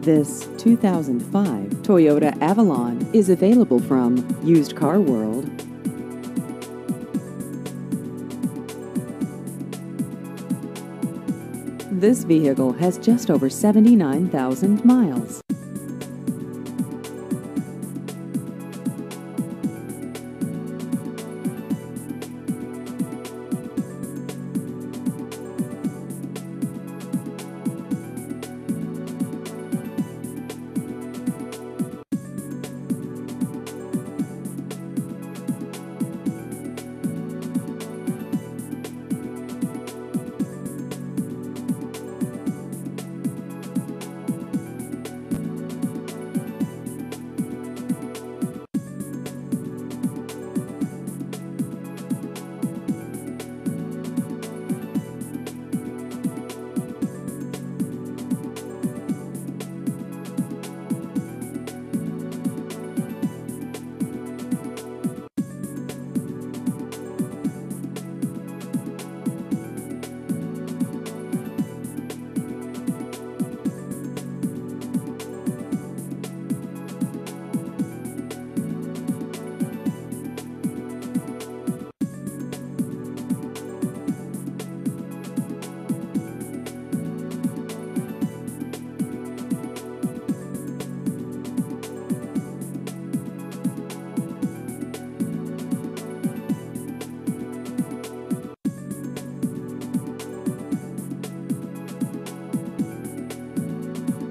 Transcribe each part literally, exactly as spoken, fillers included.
This two thousand five Toyota Avalon is available from Used Car World. This vehicle has just over seventy-nine thousand miles.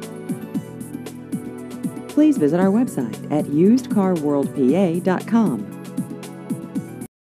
Please visit our website at used car world p a dot com.